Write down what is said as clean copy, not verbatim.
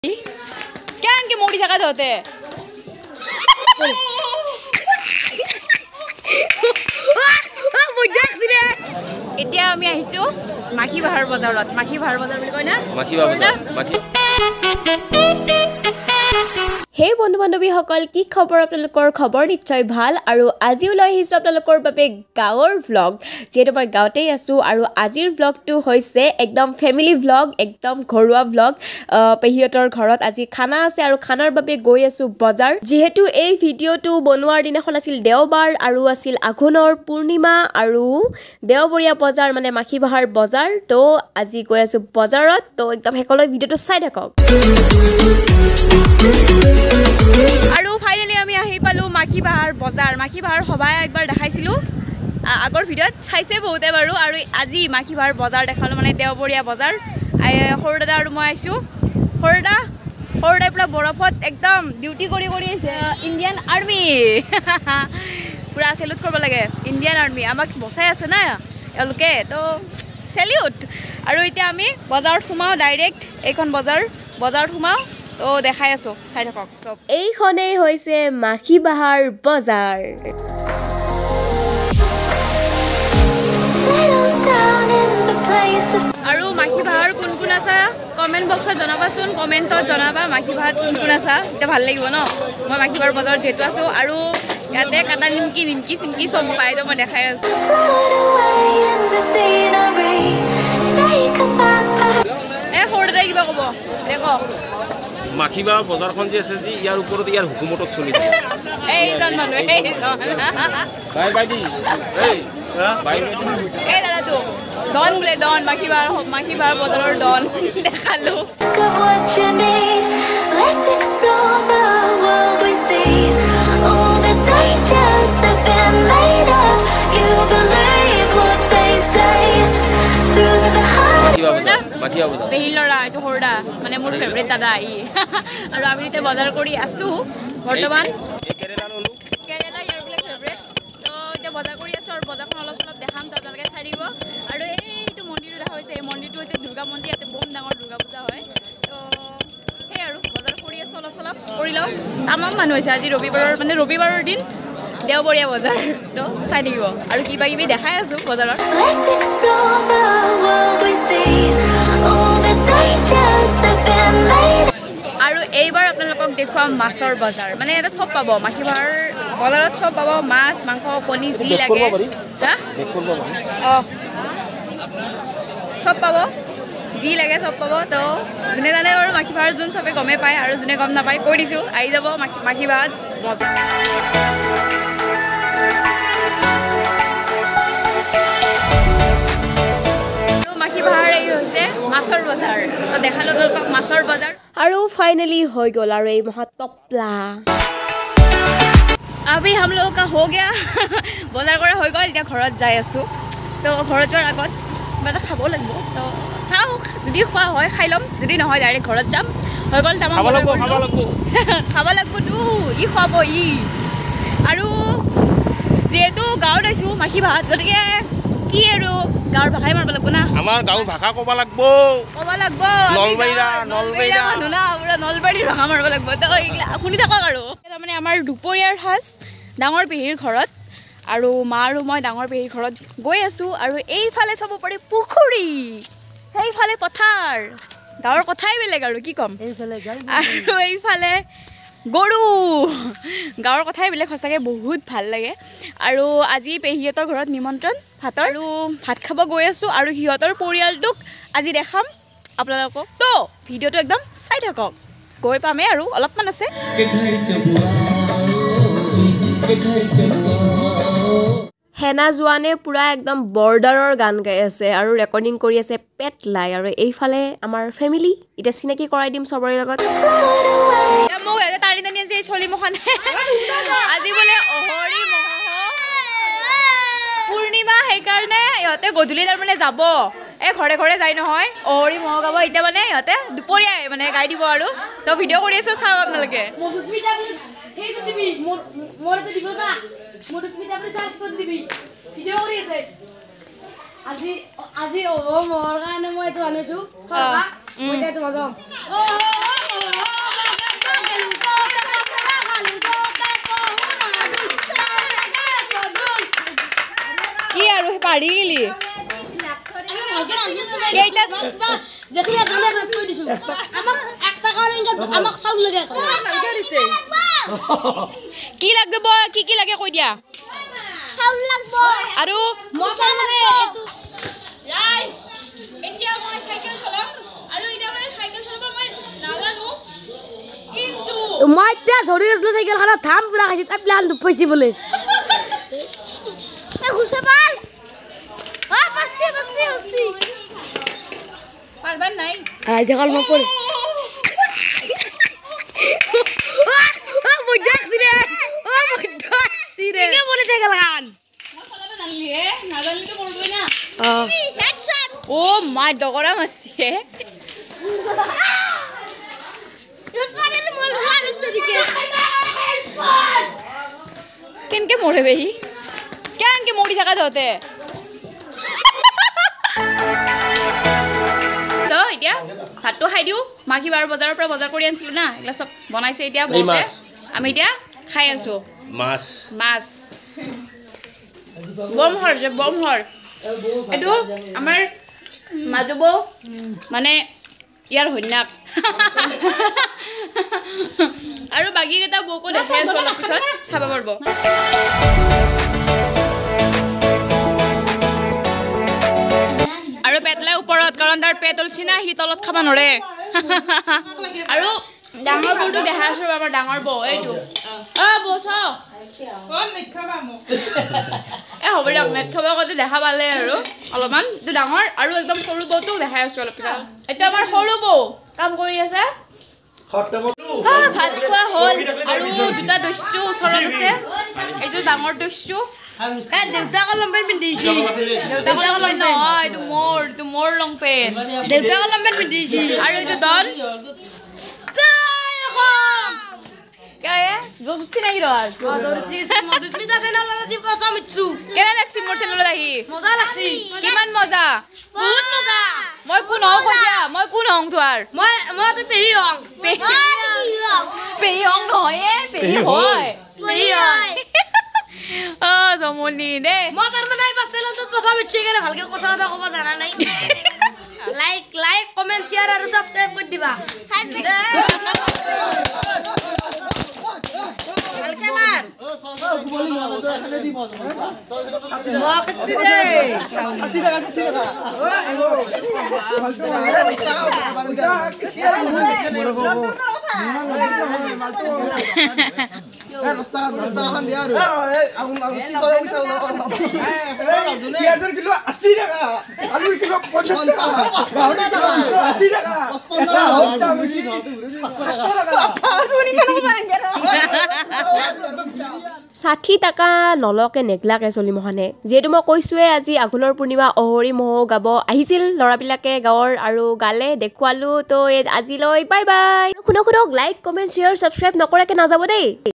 क्या इनके मोड़ी थका होते এতিয়া আমি আহিছো মাখি বাহাৰ বজাৰত মাখি বাহাৰ বজাৰ বুলি কয় না মাখি বাহাৰ বজাৰ মাখি हे बंधु बान्धवी सकल की खबर आपलोकर खबर निश्चय ভাল আৰু আজিও লৈ আহিছো आपलोकर বাবে গাঁৱৰ ব্লগ যেটো মই গাঁৱতেই আছো আৰু আজিৰ ব্লগটো হৈছে একদম ফ্যামিলি ব্লগ একদম ঘৰুৱা ব্লগ পেহিয়তৰ ঘৰত আজি খানা আছে আৰু খানাৰ বাবে গৈ আছো বজাৰ যেহেতু এই ভিডিওটো বনোৱাৰ দিনাখন আছিল দেওবাৰ আৰু আছিল আঘোনৰ পূৰ্ণিমা আৰু দেওবৰীয়া বজাৰ মানে মাখি বাহাৰ বজাৰ তো আজি গৈ আছো বজাৰত তো একদম হেকলৈ ভিডিওটো চাই থাকক আৰু ফাইনালি আমি আহি পালো মাখি বাহাৰ বজাৰ মাখি বাহাৰ সবাই একবাৰ দেখাইছিলো আগৰ ভিডিওত চাইছে বহুতে বাৰু আৰু আজি মাখি বাহাৰ বজাৰ দেখালো মানে দেওবৰীয়া বজাৰ সৰু দাদা আৰু মই আইছো সৰু দাই পুৰা বৰফত একদম ডিউটি কৰি আহিছে ইণ্ডিয়ান আৰ্মি পুৰা সেলুট কৰিব লাগে ইণ্ডিয়ান আৰ্মি আমাক বচাই আছে না এওঁলোকে তো সেলিউট আৰু এতিয়া আমি বজাৰত সোমাও ডাইৰেক্ট এইখন বজাৰত সোমাও তো দেখাই আছো চাই থাকক সব এইখনেই হৈছে মাখি বাহাৰ বজাৰ আৰু মাখি বাহাৰ কোন কোন আছে কমেন্ট বক্সত জনাবাচোন কমেন্টত জনাবা মাখি বাহাত কোন কোন আছে এটা ভাল লাগিব ন মই মাখি বাহাৰ বজাৰত যেটো আছো আৰু ইয়াতে কাটা নিমকি সিমকি সব পাই তো মই দেখাই আছো সৰু দাই কিবা ক'ব দেখো মাখি বাহাৰ বজাৰখন যে আছে যে ইয়াৰ ওপৰত ইয়াৰ হুকুমতক চলি থাকে এইজন মানুহ বাই বাইদি এই দাদাটো ডন বোলে ডন মাখি বাহাৰ বজাৰৰ ডন দেখালো পেহীৰ ল'ৰা এইটো সৰুদা মানে মোৰ ফেভৰেট দাদা ই আৰু আমি এতিয়া বজাৰ কৰি আছো বৰ্তমান কেৰেলা ইয়াৰ বোলে ফেভৰেট তো এতিয়া বজাৰ কৰি আছো আৰু বজাৰখন অলপ দেখাম তো আপোনালোকে চাই দিব আৰু এইটো মন্দিৰটো দেখা হৈছে এই মন্দিৰটো হৈছে দুৰ্গা মন্দিৰ ইয়াতে বহুত ডাঙৰ দুৰ্গা পূজা হয় তো সেই আৰু বজাৰ কৰি আছো অলপ কৰি লওঁ তামাম মানুহ হৈছে আজি ৰবিবাৰৰ দিন দেওবৰীয়া বজাৰ তো চাই থাকিব আৰু কিবা কিবি দেখাই আছো বজাৰত আৰু এইবাৰ আপোনালোকক দেখুৱাম মাছৰ বজাৰ মানে এটা সব পাব মাখি বাহাৰ বজাৰত সব পাব মাছ মাংস কণী যি লাগে সব পাব যি লাগে সব পাব তো যোনে জানে বাৰু মাখি বাহাৰ যোন সবে গমে পায় আৰু যোনে গম নাপায় কৈ দিছো আহি যাব মাখি বাহাত বজাৰ মাছৰ বজাৰ তো দেখালো তোলকক মাছৰ বজাৰ আৰু ফাইনালি হৈ গ'ল আৰু এই মহা টপলা अभी हम लोग का हो गया বজাৰ কৰা হৈ গ'ল এতিয়া ঘৰত যাই আছো তো ঘৰত যোৱাৰ আগত কিবা খাব লাগিব তো চাও যদি খোৱা হয় খাই লম যদি নহয় ডাইৰেক্ট ঘৰত যাম হৈ গ'ল তামাম খাব লাগিব তো ই খাব ই আৰু যেহেতু গাঁৱত আছো মাখি বাহাত গতিকে কি আৰু গাঁৱৰ ভাষাই মাৰিব লাগিব না আমাৰ গাঁৱৰ ভাষা ক'ব লাগিব নলবাৰীৰা না পুৰা নলবাৰীৰ ভাষা মাৰিব লাগিব তো শুনি থাকক আৰু তাৰমানে আমাৰ দুপৰীয়াৰ সাজ ডাঙৰ পেহীৰ ঘৰত আৰু মা আৰু মই ডাঙৰ পেহীৰ ঘৰত গৈ আছো আৰু এইফালে চাব পাৰি পুখুৰী সেইফালে পথাৰ গাঁৱৰ কথাই বেলেগ আৰু কি ক'ম আৰু এইফালে গৰু গাঁৱৰ কথাই বেলেগ সঁচাকৈ বহুত ভাল লাগে আৰু আজি পেহীহঁতৰ ঘৰত নিমন্ত্ৰণ ভাতৰ আৰু ভাত খাব গৈ আছো আৰু সিহঁতৰ পৰিয়ালটোক আজি দেখাম আপোনালোকক তো ভিডিঅ'টো একদম চাই থাকক গৈ পামেই আৰু অলপমান আছে হেনা জোৱানে পুৰা একদম বৰ্ডাৰৰ গান গাই আছে আৰু ৰেকৰ্ডিং কৰি আছে পেটলাই আৰু এইফালে আমাৰ ফেমিলি এটা চিনাকি কৰাই দিম সবৰে লগত মোক এটা টানি আছে চলি মখন আজি বোলে অহৰি পূৰ্ণিমা সেইকাৰণে ইহঁতে গধূলি তাৰমানে যাব এই ঘৰে ঘৰে যাই নহয় অহৰি মহ গাব এতিয়া মানে ইহঁতে দুপৰীয়াই মানে গাই দিব আৰু তো ভিডিঅ' কৰি আছো চাওক আপোনালোকে আজি মোৰ কাৰণে মই এইটো আনিছো মই এইটো বজাওঁ মাৰি গেলি কেইটা যেখানে জানে কৈ দিছো আমাক 1 টাকা আমাক চাউল লাগে কি লাগিব কি লাগে কৈ দিয়া চাউল লাগব আৰু মছলা লাগে ৰাইজ এতিয়া মই সাইকেল চলাম আৰু এতিয়া মানে সাইকেল চলাব মই নাজানো কিন্তু মই এতিয়া ধৰি আছিলো চাইকেলখনত থাম পুৰা খাইছি তাই প্লান দুপইছি বলে এ ঘুছে পাল পাছি পাৰবাৰ নাই আই জগাল মই পৰে মই দেখছি রে মই দেখছি রে কে বলে সাইকেল খান মই চলাব জানলি হে নাজানিলে কৰবই না হেডশট ও মাই ডগৰা মাছে কেনকে মৰে বেহি কেনকে মৰি থাকা তহঁতে তো এতিয়া ভাতটো খাই দিওঁ মাখি বাৰ বজাৰৰ পৰা বজাৰ কৰি আনিছিলোঁ না এইবিলাক চব বনাইছে এতিয়া বনাইছে আমি এতিয়া খাই আছোঁ মাছ মাছ বমহৰ এইটো আমাৰ মাজু বৌ মানে ইয়াৰ সন্যাক আৰু বাকীকেইটা বৌকো দেখাই আছোঁ অলপ পিছত চাব পাৰিব আৰু পেটলাই ওপৰত কাৰণ তাৰ পেট ওলছি না সি তলত খাব নোৱাৰে আৰু ডাঙৰ বৌটো দেখাই আছোঁ আমাৰ ডাঙৰ বৌ এইটো বৌ চাওঁ হ'ব দিয়ক নেট খাব আগতে দেখা পালে আৰু অলপমান এইটো ডাঙৰ আৰু একদম সৰু বৌটো দেখাই আছোঁ অলপ পিছত এতিয়া আমাৰ সৰু বৌ কাম কৰি আছে ভাত খোৱা হ'ল আৰু দুটা দস্যু ওচৰত আছে এইটো ডাঙৰ দস্যু দেউতাক লং পেন্ট পিন্ধিছি নহয় এইটো মোৰ লং পেণ্ট দেউতাক লং পেন্ট পিন্ধিছি আৰু এইটো দল চিনাকি ৰৰ কেনে লাগছি মোৰ চেনেলত আহি মজা লাগছি কিমান মজা বহুত মজা মই কোন হওঁ কৈ দিয়া মই কোন হওঁ তোমাৰ মই তো পেহি হং পেহী হং নহয় পেহী হয় জমনি দেই মই তাৰমানে এই বাচ্চাটো প্ৰথম ইচ্ছে কেনে ভালকে কথা ক'ব জানা নাই লাইক কমেন্ট শেয়াৰ আৰু সাবস্ক্ৰাইব কৰি দিবা ভালকে মাৰ ষাঠি টাকা নলকে নেগলাকে চলি মহানে যিহেতু মই কৈছোৱে আজি আঘোণৰ পূৰ্ণিমা অহৰি মহো গাব আহিছিল ল'ৰাবিলাকে গাঁৱৰ আৰু গালে দেখুৱালো তো আজিলৈ বাই বাই শুনক লাইক কমেণ্ট শ্বেয়াৰ ছাবস্ক্ৰাইব নকৰাকে নাযাব দেই